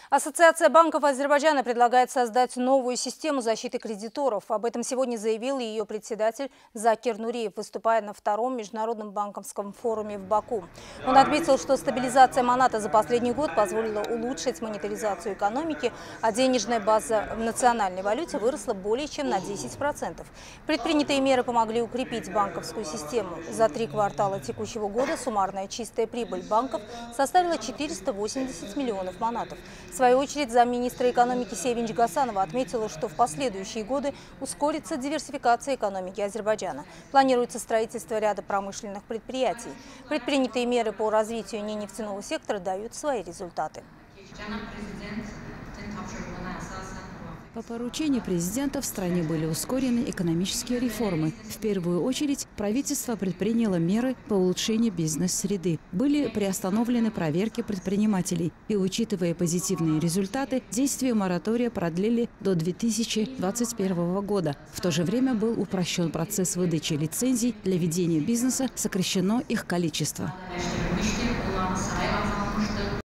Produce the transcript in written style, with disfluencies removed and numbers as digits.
Ассоциация банков Азербайджана предлагает создать новую систему защиты кредиторов. Об этом сегодня заявил ее председатель Закир Нуриев, выступая на втором международном банковском форуме в Баку. Он отметил, что стабилизация маната за последний год позволила улучшить монетаризацию экономики, а денежная база в национальной валюте выросла более чем на 10%. Предпринятые меры помогли укрепить банковскую систему. За 3 квартала текущего года суммарная чистая прибыль банков составила 480 миллионов манатов. В свою очередь, замминистра экономики Севинч Гасанова отметила, что в последующие годы ускорится диверсификация экономики Азербайджана. Планируется строительство ряда промышленных предприятий. Предпринятые меры по развитию ненефтяного сектора дают свои результаты. По поручению президента в стране были ускорены экономические реформы. В первую очередь правительство предприняло меры по улучшению бизнес-среды. Были приостановлены проверки предпринимателей. И, учитывая позитивные результаты, действие моратория продлили до 2021 года. В то же время был упрощен процесс выдачи лицензий для ведения бизнеса, сокращено их количество.